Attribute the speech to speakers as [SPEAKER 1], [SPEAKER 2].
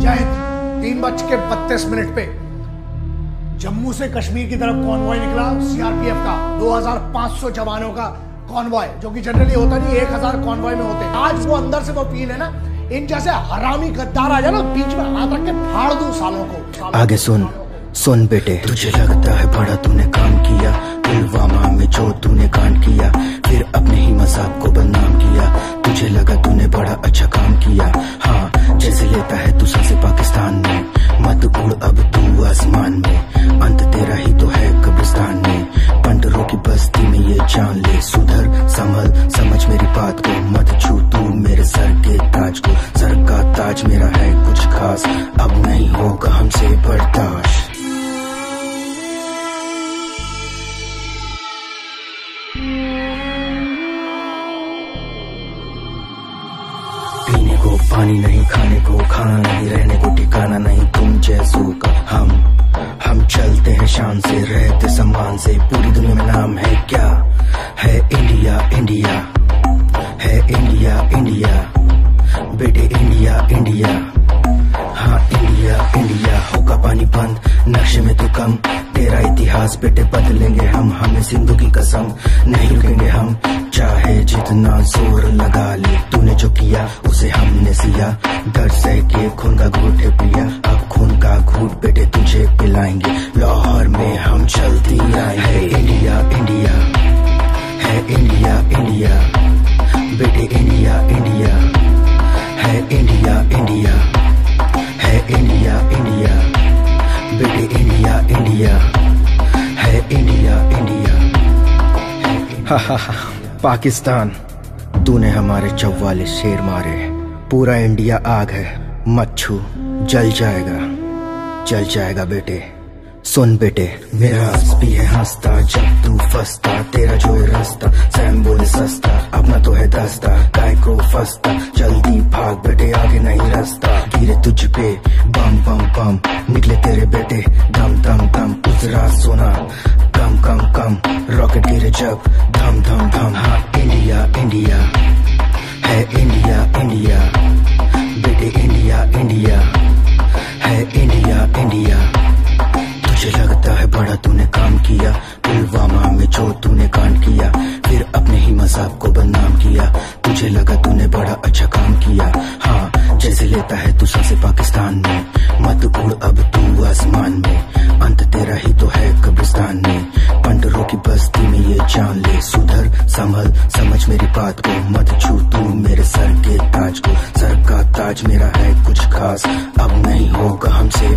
[SPEAKER 1] 3:32 पे जम्मू से कश्मीर की तरफ कॉन्वॉय निकला सीआरपीएफ का 2500 जवानों का कॉन्वॉय, जो कि जनरली होता नहीं, 1000 कॉन्वॉय में होते हैं। आज वो अंदर से वो फील है ना, इन जैसे हरामी गद्दार आ जाए ना, बीच में हाथ रख के फाड़ दूं सालों को।
[SPEAKER 2] आगे सुन बेटे, तुझे लगता है बड़ा तूने काम किया, पुलवामा में जो तूने कांड किया, फिर अपने ही मजाक को बदनाम किया। तुझे लगा तूने बड़ा अच्छा काम किया, हाँ जैसे लेता है तू सांसे पाकिस्तान में। मत उड़ अब तू आसमान में, अंत तेरा ही तो है कब्रिस्तान में। पंडरों की बस्ती में ये जान ले, सुधर संभल समझ मेरी बात को, मत छू तू मेरे सर के ताज को। सर का ताज मेरा है कुछ खास, अब नहीं होगा हमसे बर्दाश्त। पीने को पानी नहीं, खाने को खाना नहीं, रहने को ठिकाना नहीं तुम जैसों का। हम चलते हैं शान से, रहते सम्मान से, पूरी दुनिया में नाम है क्या, है इंडिया इंडिया, है इंडिया इंडिया, बेटे इंडिया इंडिया, हाँ इंडिया इंडिया। होगा पानी बंद नक्शे में तो कम, तेरा इतिहास बेटे बदलेंगे हम, हमें सिंधु की कसम नहीं रुकेंगे हम। चाहे जितना जोर लगा ले, तूने जो किया उसे हमने सिया, दर्द सह के खून का घूट पिया, अब खून का घूट बेटे तुझे पिलाएंगे। लाहौर में हम चलती आए, है इंडिया इंडिया, है इंडिया इंडिया, बेटे इंडिया इंडिया, है इंडिया इंडिया, है इंडिया इंडिया, बेटे इंडिया इंडिया, है इंडिया इंडिया। पाकिस्तान, तूने हमारे 44 शेर मारे, पूरा इंडिया आग है, मत छू, जल जाएगा बेटे। सुन बेटे, मेरा भी है हंसता जब तू फंसता, तेरा जो है रास्ता सैम बोले सस्ता, अपना तो है दस्ता काय को फंसता, जल्दी भाग बेटे आगे नहीं रास्ता। गिरे तुझ पे बम बम बम, निकले तेरे बेटे दम दम दम, उजरा सोना कम कम कम, रॉकेट गिरे जब धम धम धम। हाँ इंडिया इंडिया, है इंडिया इंडिया, बेटे इंडिया इंडिया, है इंडिया इंडिया। तुझे लगता है बड़ा तूने काम किया, पुलवामा में जो तूने कांड किया, फिर अपने ही मजाक को बदनाम किया। तुझे लगा तूने बड़ा अच्छा काम किया, हाँ जैसे लेता है तू सांसे पाकिस्तान में। मत उड़ अब तू आसमान में, अंत तेरा ही तो है कब्रिस्तान में। पंडरों की बस्ती में ये जान ले, सुधर संभल समझ मेरी बात को, मत छू तू मेरे सर के ताज को। सर का ताज मेरा है कुछ खास, अब नहीं होगा हमसे